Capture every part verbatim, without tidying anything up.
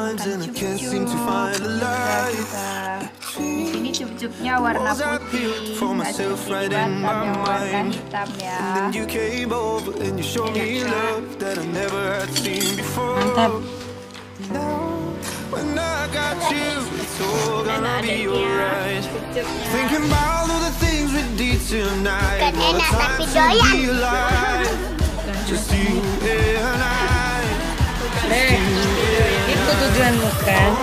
times and I can't seem to find the light. Di sini cup-cupnya warna putih, kasih batam yang warna hitam ya. Mantap. Dan adanya cup-cupnya. Bukan enak tapi doyan. Eh, itu tujuanmu kan?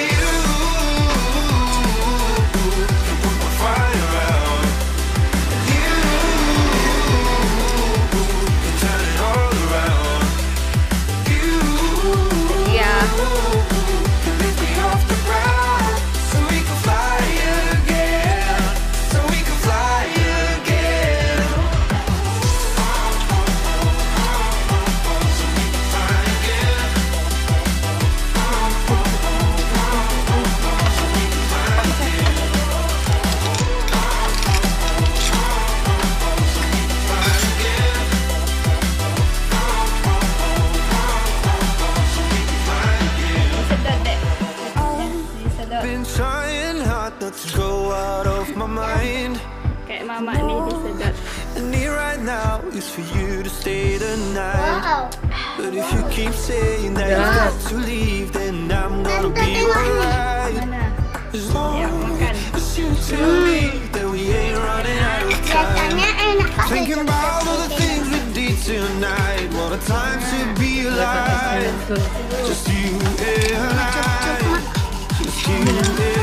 Kayak mama nih disedot. Wow. Mana? Ya makan. Rasanya enak pakai Betul. cup-cup mah.